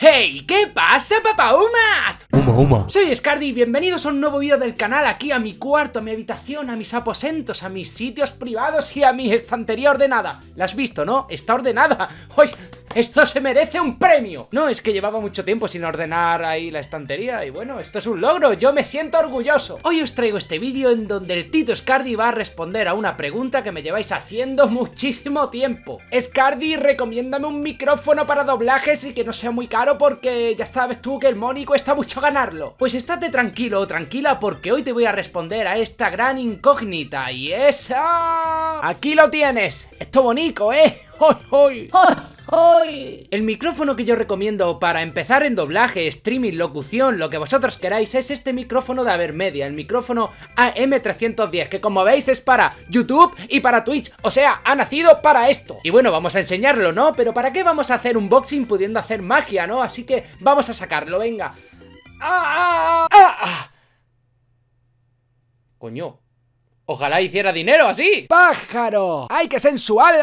¡Hey! ¿Qué pasa, papaumas? Uma. Soy Scardy y bienvenidos a un nuevo vídeo del canal, aquí a mi cuarto, a mi habitación, a mis aposentos, a mis sitios privados y a mi estantería ordenada. ¿La has visto, no? Está ordenada. ¡Uy! ¡Esto se merece un premio! No, es que llevaba mucho tiempo sin ordenar ahí la estantería y bueno, esto es un logro, yo me siento orgulloso. Hoy os traigo este vídeo en donde el Tito Scardy va a responder a una pregunta que me lleváis haciendo muchísimo tiempo. Scardy, recomiéndame un micrófono para doblajes y que no sea muy caro porque ya sabes tú que el money cuesta mucho ganarlo. Pues estate tranquilo o tranquila porque hoy te voy a responder a esta gran incógnita y es... ¡Aquí lo tienes! Esto bonito, ¿eh? ¡Hoy! El micrófono que yo recomiendo para empezar en doblaje, streaming, locución, lo que vosotros queráis, es este micrófono de Avermedia, el micrófono AM310, que como veis es para YouTube y para Twitch, o sea, ha nacido para esto. Y bueno, vamos a enseñarlo, ¿no? Pero ¿para qué vamos a hacer unboxing pudiendo hacer magia, no? Así que vamos a sacarlo, venga. Coño. Ojalá hiciera dinero así. ¡Pájaro! ¡Ay, qué sensual!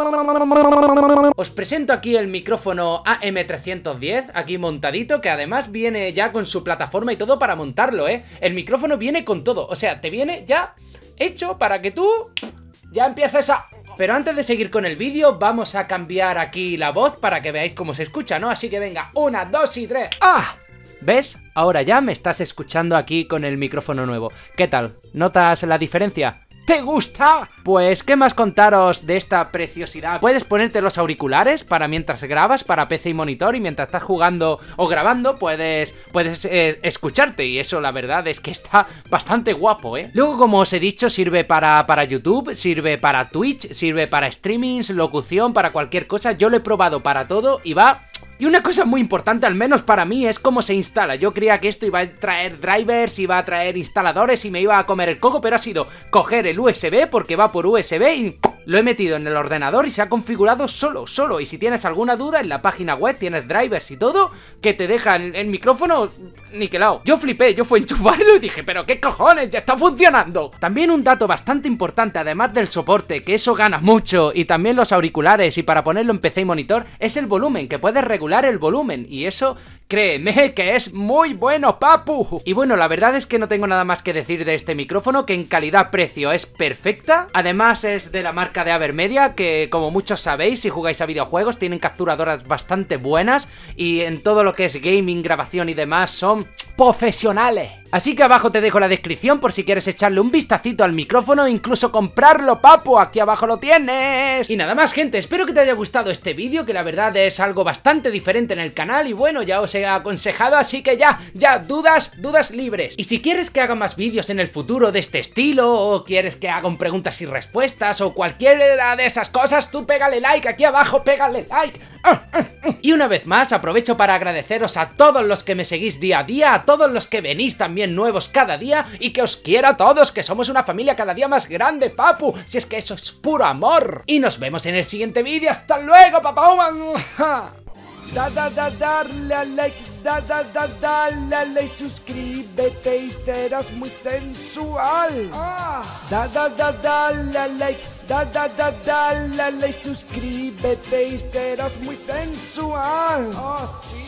Os presento aquí el micrófono AM310, aquí montadito, que además viene ya con su plataforma y todo para montarlo, ¿eh? El micrófono viene con todo, o sea, te viene ya hecho para que tú ya empieces a... Pero antes de seguir con el vídeo, vamos a cambiar aquí la voz para que veáis cómo se escucha, ¿no? Así que venga, 1, 2 y 3. ¡Ah! ¿Ves? Ahora ya me estás escuchando aquí con el micrófono nuevo. ¿Qué tal? ¿Notas la diferencia? ¿Te gusta? Pues, ¿qué más contaros de esta preciosidad? Puedes ponerte los auriculares para mientras grabas, para PC y monitor, y mientras estás jugando o grabando puedes escucharte, y eso la verdad es que está bastante guapo, ¿eh? Luego, como os he dicho, sirve para YouTube, sirve para Twitch, sirve para streamings, locución, para cualquier cosa. Yo lo he probado para todo y va... Y una cosa muy importante, al menos para mí, es cómo se instala. Yo creía que esto iba a traer drivers, iba a traer instaladores y me iba a comer el coco, pero ha sido coger el USB, porque va por USB, y lo he metido en el ordenador y se ha configurado solo. Y si tienes alguna duda, en la página web tienes drivers y todo, que te dejan el micrófono niquelado. Yo flipé, yo fui a enchufarlo y dije, pero qué cojones, ya está funcionando. También un dato bastante importante, además del soporte, que eso gana mucho, y también los auriculares, y para ponerlo en PC y monitor, es el volumen, que puedes regular el volumen, y eso, créeme que es muy bueno, papu. Y bueno, la verdad es que no tengo nada más que decir de este micrófono, que en calidad-precio es perfecta. Además es de la marca de Avermedia, que como muchos sabéis, si jugáis a videojuegos, tienen capturadoras bastante buenas, y en todo lo que es gaming, grabación y demás son profesionales. Así que abajo te dejo la descripción por si quieres echarle un vistacito al micrófono e incluso comprarlo, papu, aquí abajo lo tienes. Y nada más, gente, espero que te haya gustado este vídeo, que la verdad es algo bastante diferente en el canal y bueno, ya os he aconsejado, así que ya, dudas libres. Y si quieres que haga más vídeos en el futuro de este estilo, o quieres que haga un preguntas y respuestas, o cualquiera de esas cosas, tú pégale like aquí abajo, pégale like. Y una vez más aprovecho para agradeceros a todos los que me seguís día a día, a todos los que venís también nuevos cada día, y que os quiero a todos, que somos una familia cada día más grande, papu, si es que eso es puro amor. Y nos vemos en el siguiente vídeo, hasta luego, papauman. Darle a like, dale a like, suscríbete y serás muy sensual. Dale a like, dale a like, suscríbete y serás muy sensual. Sí.